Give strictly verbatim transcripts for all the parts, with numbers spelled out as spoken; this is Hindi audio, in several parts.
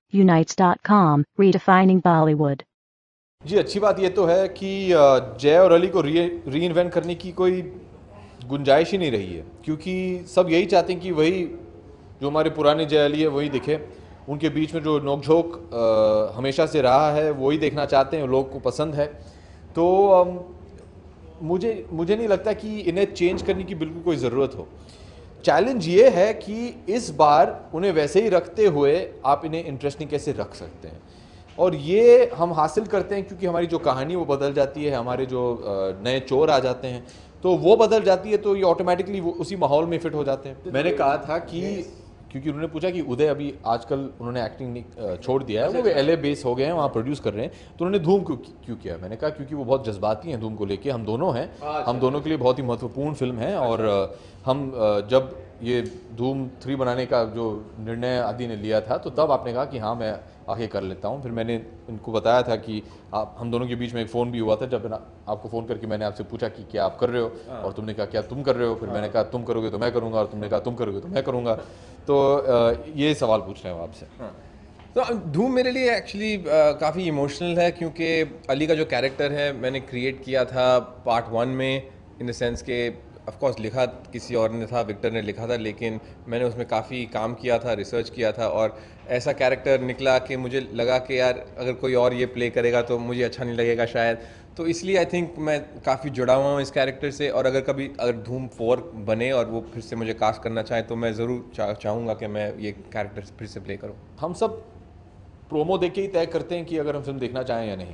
unites dot com, redefining Bollywood. जी, अच्छी बात ये तो है कि अ, जय और अली को री री इन्वेंट करने की कोई गुंजाइश ही नहीं रही है, क्योंकि सब यही चाहते हैं कि वही जो हमारे पुराने जय अली है वही दिखे। उनके बीच में जो नोक-झोंक अ, हमेशा से रहा है वही देखना चाहते हैं, लोग को पसंद है। तो अम, मुझे मुझे नहीं लगता कि इन्हें चेंज करने की बिल्कुल कोई ज़रूरत हो। चैलेंज ये है कि इस बार उन्हें वैसे ही रखते हुए आप इन्हें इंटरेस्टिंग कैसे रख सकते हैं, और ये हम हासिल करते हैं क्योंकि हमारी जो कहानी वो बदल जाती है, हमारे जो अ, नए चोर आ जाते हैं तो वो बदल जाती है, तो ये ऑटोमेटिकली वो उसी माहौल में फिट हो जाते हैं। मैंने कहा था कि क्योंकि उन्होंने पूछा कि उदय अभी आजकल उन्होंने एक्टिंग नहीं छोड़ दिया है, वो एल ए बेस हो गए हैं, वहाँ प्रोड्यूस कर रहे हैं, तो उन्होंने धूम क्यों क्यों किया। मैंने कहा क्योंकि वो बहुत जज्बाती हैं धूम को लेके, हम दोनों हैं, हम दोनों के लिए बहुत ही महत्वपूर्ण फिल्म है। और हम जब ये धूम थ्री बनाने का जो निर्णय आदि ने लिया था तो तब आपने कहा कि हाँ मैं आगे कर लेता हूँ। फिर मैंने इनको बताया था कि आप हम दोनों के बीच में एक फ़ोन भी हुआ था, जब आपको फ़ोन करके मैंने आपसे पूछा कि क्या आप कर रहे हो, और तुमने कहा क्या तुम कर रहे हो, फिर मैंने कहा तुम करोगे तो मैं करूँगा, और तुमने कहा तुम करोगे तो मैं करूँगा। तो ये सवाल पूछ रहे हो आपसे। तो धूम मेरे लिए एक्चुअली काफ़ी इमोशनल है, क्योंकि अली का जो कैरेक्टर है मैंने क्रिएट किया था पार्ट वन में, इन द सेंस के ऑफ कोर्स लिखा किसी और ने था, विक्टर ने लिखा था, लेकिन मैंने उसमें काफ़ी काम किया था, रिसर्च किया था, और ऐसा कैरेक्टर निकला कि मुझे लगा कि यार अगर कोई और ये प्ले करेगा तो मुझे अच्छा नहीं लगेगा शायद। तो इसलिए आई थिंक मैं काफ़ी जुड़ा हुआ हूँ इस कैरेक्टर से, और अगर कभी अगर धूम फोर बने और वो फिर से मुझे कास्ट करना चाहे तो मैं ज़रूर चा, चाहूँगा कि मैं ये कैरेक्टर फिर से प्ले करूँ। हम सब प्रोमो देख के ही तय करते हैं कि अगर हम फिल्म देखना चाहें या नहीं।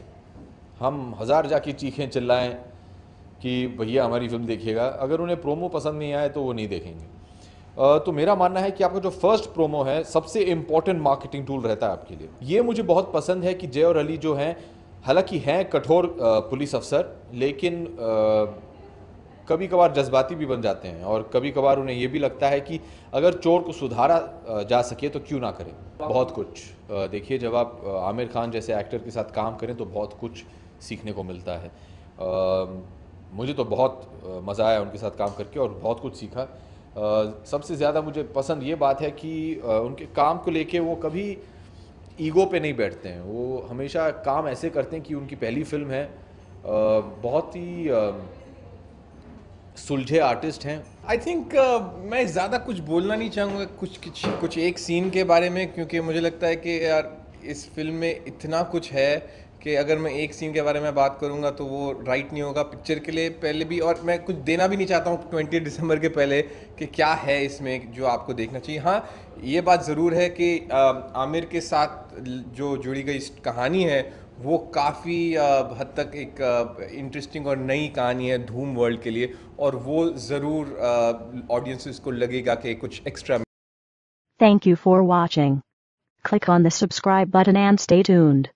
हम हज़ार जाके चीखें चिल्लाएं कि भैया हमारी फिल्म देखिएगा, अगर उन्हें प्रोमो पसंद नहीं आए तो वो नहीं देखेंगे। तो मेरा मानना है कि आपका जो फर्स्ट प्रोमो है सबसे इम्पॉर्टेंट मार्केटिंग टूल रहता है आपके लिए। ये मुझे बहुत पसंद है कि जय और अली जो हैं, हालांकि हैं कठोर पुलिस अफसर, लेकिन कभी कभार जज्बाती भी बन जाते हैं, और कभी कभार उन्हें ये भी लगता है कि अगर चोर को सुधारा जा सके तो क्यों ना करें। बहुत कुछ देखिए, जब आप आमिर खान जैसे एक्टर के साथ काम करें तो बहुत कुछ सीखने को मिलता है। मुझे तो बहुत मज़ा आया उनके साथ काम करके और बहुत कुछ सीखा। सबसे ज़्यादा मुझे पसंद ये बात है कि उनके काम को लेके वो कभी ईगो पे नहीं बैठते हैं, वो हमेशा काम ऐसे करते हैं कि उनकी पहली फिल्म है, बहुत ही सुलझे आर्टिस्ट हैं। आई थिंक uh, मैं ज़्यादा कुछ बोलना नहीं चाहूँगा कुछ कुछ कुछ एक सीन के बारे में, क्योंकि मुझे लगता है कि यार इस फिल्म में इतना कुछ है कि अगर मैं एक सीन के बारे में बात करूँगा तो वो राइट नहीं होगा पिक्चर के लिए पहले भी, और मैं कुछ देना भी नहीं चाहता हूँ ट्वेंटी दिसंबर के पहले कि क्या है इसमें जो आपको देखना चाहिए। हाँ, ये बात ज़रूर है कि uh, आमिर के साथ जो जुड़ी गई कहानी है वो काफ़ी हद तक एक इंटरेस्टिंग और नई कहानी है धूम वर्ल्ड के लिए, और वो ज़रूर ऑडियंसेस को लगेगा कि कुछ extra. Thank you for watching. Click on the subscribe button and stay tuned.